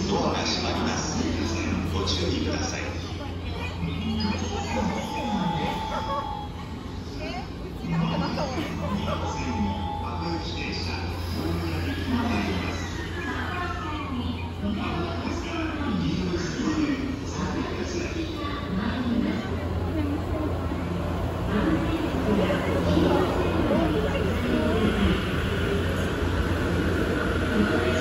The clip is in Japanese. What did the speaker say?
ドアが閉まります。ご注意ください。 Thank you.